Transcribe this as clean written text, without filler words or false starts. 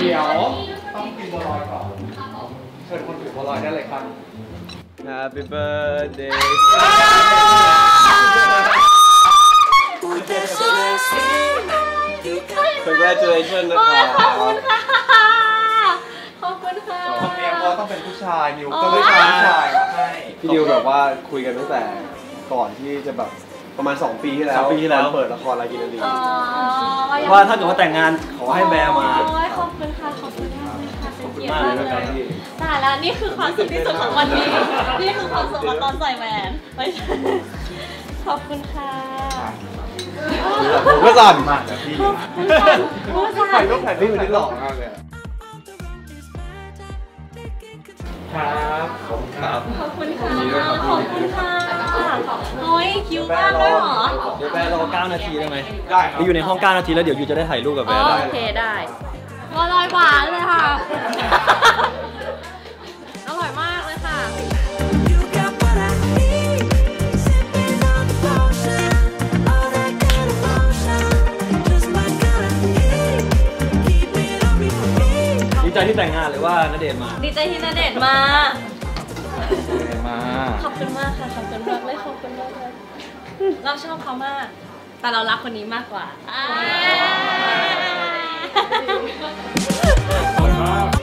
เดี๋ยวต้องกินบัวลอยก่อนเชิญคนถือบัวลอยได้เลยครับ Happy birthday Congratulations นะครับขอบคุณค่ะขอบคุณค่ะธรรมเนียมก็ต้องเป็นผู้ชายนิวก็เลยพาผู้ชายมาให้พี่ดิวแบบว่าคุยกันตั้งแต่ก่อนที่จะแบบประมาณ2 ปีที่แล้วเปิดละครรากินดีว่าถ้าเกิดว่าแต่งงานขอให้แบร์มาขอบคุณค่ะขอบคุณมากเลยค่ะเป็นเกียรติมากมากเลยเลนะยพี่ตายแล้วนี่คือความสุขที่สุดของวันนี้นี่คือความสุขของตอนใส่แหวนไม่ใช่ขอบคุณค่ะผมก็สั่นมากนะพี่ขอบคุณค่ะถ่ายรูปพี่มันที่หล่อมากเลยครับขอบคุณครับขอบคุณค่ะขอบคุณค่ะโอ้ยคิวมากด้วยเหรอเดี๋ยวแบร์รอ9 นาทีได้ไหมได้ครับอยู่ในห้อง9 นาทีแล้วเดี๋ยวยูจะได้ถ่ายรูปกับแบร์ได้โอเคได้บัวลอยหวานเลยค่ะอร่อยมากเลยค่ะดีใจที่แต่งงานหรือว่าณเดชน์มาดีใจที่ณเดชน์มามาขอบคุณมากค่ะขอบคุณมากเลยขอบคุณมากเลยเราชอบเขามาก แต่เรารักคนนี้มากกว่าขอบคุณมาก